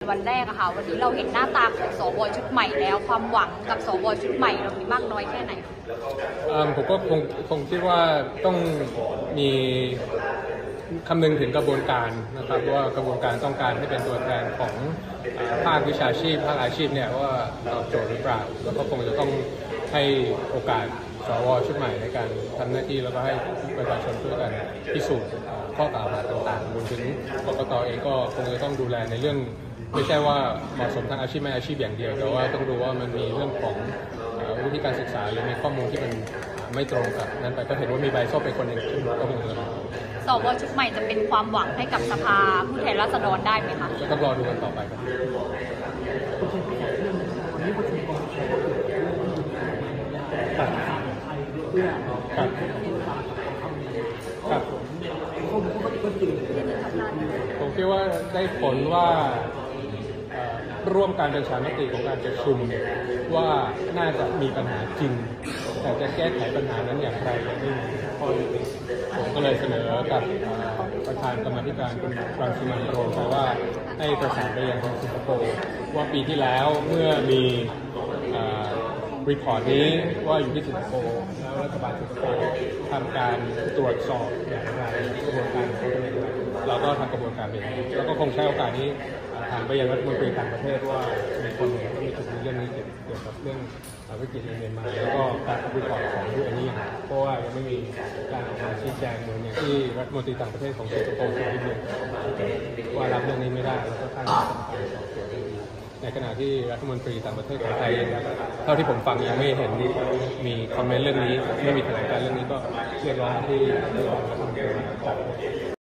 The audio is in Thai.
วันแรกอะค่ะวันนี้เราเห็นหน้าตาของสวชุดใหม่แล้วความหวังกับสวชุดใหม่เรามีมากน้อยแค่ไหนผมก็คงคิดว่าต้องมีคำนึงถึงกระบวนการนะครับว่ากระบวนการต้องการให้เป็นตัวแทนของภาควิชาชีพภาคอาชีพเนี่ยว่าตอบโจทย์หรือเปล่าแล้วก็คงจะต้องให้โอกาสสวชุดใหม่ในการทำหน้าที่แล้วก็ให้ประชาชนช่วยกันพิสูจน์ข้อกล่าวหาต่างๆรวมถึงกกต.เองก็คงจะต้องดูแลในเรื่องไม่ใช่ว่าเหมาะสมทางอาชีพไม่อาชีพอย่างเดียวแต่ว่าต้องดูว่ามันมีเรื่องของวิธีการศึกษาหรือมีข้อมูลที่มันไม่ตรงกับนั้นไปก็เห็นว่ามีใบส้มเป็นคนหนึ่งซึ่งก็คงจะสวชุดใหม่จะเป็นความหวังให้กับสภาผู้แทนราษฎรได้ไหมคะก็ต้องรอดูกันต่อไปครับผมคิดว่าได้ผลว่าร่วมการประชามติของการประชุมว่าน่าจะมีปัญหาจริงแต่จะแก้ไขปัญหานั้นอย่างไรยังไม่มีข้อยุติผมก็เลยเสนอกับประธานกรรมาธิการคุณรังสิมันต์ โรมไปว่าให้ประสานไปยังทางสิงคโปร์ว่าปีที่แล้วเมื่อมีรีพอร์ตนี้ว่าอยู่ที่สิงคโปร์แล้วรัฐบาลสิงคโปร์ทำการตรวจสอบอย่างไรกระบวนการเขาเป็นอย่างไรเราก็ทำกระบวนการเป็นแล้วก็คงใช้โอกาสนี้ถามไปยังรัฐมนตรีต่างประเทศว่ามีคนหนึ่งก็มีจุดในเรื่องนี้เกี่ยวกับเรื่องวิกฤตในเมียนมาแล้วก็การรีพอร์ตของยูเอ็นนี่เพราะว่ายังไม่มีการออกมาชี้แจงเหมือนอย่างที่รัฐมนตรีต่างประเทศของสิงคโปร์ที่เรียนว่ารับเรื่องนี้ไม่ได้แล้วก็ตั้งคณะกรรมการสอบสวนในขณะที่รัฐมนตรีต่างประเทศของไทยเท่าที่ผมฟังยังไม่เห็นมีคอมเมนต์เรื่องนี้ไม่มีแถลงการเรื่องนี้ก็เรียกร้องที่รัฐมนตรี